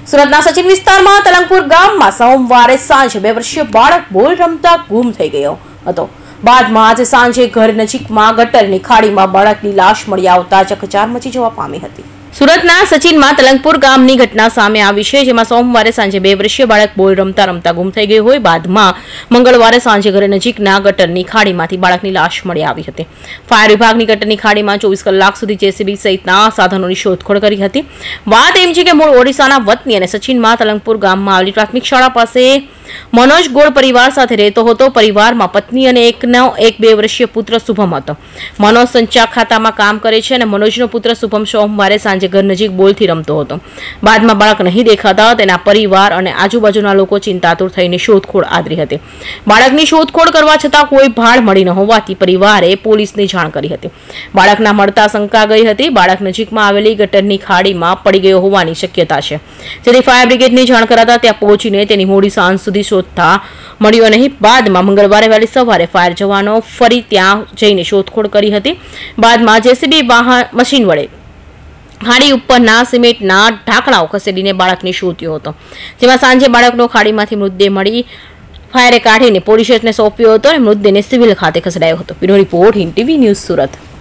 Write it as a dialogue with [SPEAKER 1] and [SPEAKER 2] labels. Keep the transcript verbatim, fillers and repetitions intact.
[SPEAKER 1] સુરતના સચિન વિસ્તારમાં તલંગપુર ગામમાં સોમવારે સાંજે બે વર્ષીય બાળક બોલ રમતા ગુમ થઈ ગયો હતો. બાદમાં આજે સાંજે ઘર નજીકમાં ગટરની ખાડીમાં બાળકની લાશ મળી આવતા ચકચાર મચી જવા પામી હતી. સુરતના સચિનમાં તલંગપુર ગામની ઘટના સામે આવી છે, જેમાં સોમવારે સાંજે બે વર્ષીય બાળક બોલ રમતા રમતા ગુમ થઈ ગયું હોય. બાદમાં મંગળવારે સાંજે ઘરે નજીકના ગટરની ખાડીમાંથી બાળકની લાશ મળી આવી હતી. ફાયર વિભાગની ગટરની ખાડીમાં ચોવીસ કલાક સુધી જેસીબી સહિતના સાધનોની શોધખોળ કરી હતી. વાત એમ છે કે મૂળ ઓડિશાના વતની અને સચિનમાં તલંગપુર ગામમાં આવેલી પ્રાથમિક શાળા પાસે મનોજ ગોળ પરિવાર સાથે રહેતો હતો. પરિવારમાં પત્ની અને એકનો એક બે વર્ષીય પુત્ર શુભમ હતો. મનોજ સંચાક ખાતામાં કામ કરે છે અને મનોજનો પુત્ર શુભમ સોમવારે સાંજે ઘર નજીક બોલથી રમતો હતો. બાદમાં બાળક નહીં દેખાતા તેના પરિવાર અને આજુબાજુના લોકો ચિંતાતુર થઈને શોધખોળ આદરી હતી. બાળકની શોધખોળ કરવા છતાં કોઈ ભાળ મળી ન હોવાથી પરિવારે પોલીસને જાણ કરી હતી. બાળકના મળતા શંકા ગઈ હતી. બાળક નજીકમાં આવેલી ગટરની ખાડીમાં પડી ગયો હોવાની શક્યતા છે, જેથી ફાયર બ્રિગેડની જાણ કરાતા ત્યાં પહોંચીને તેની મોડી સાંજ સુધી શોધતા મળ્યો નહીં. બાદમાં મંગળવારે વહેલી સવારે ફાયર જવાનો ફરી ત્યાં જઈને શોધખોળ કરી હતી. બાદમાં જેસીબી વાહન મશીન વડે ખાડી ઉપરના સિમેન્ટના ઢાંકણાઓ ખસેડીને બાળકને શોધ્યો હતો, જેમાં સાંજે બાળકનો ખાડીમાંથી મૃતદેહ મળી ફાયરે કાઢીને પોલીસને સોંપ્યો હતો અને મૃતદેહને સિવિલ ખાતે ખસેડાયો હતો. Bureau report Hind TV news Surat.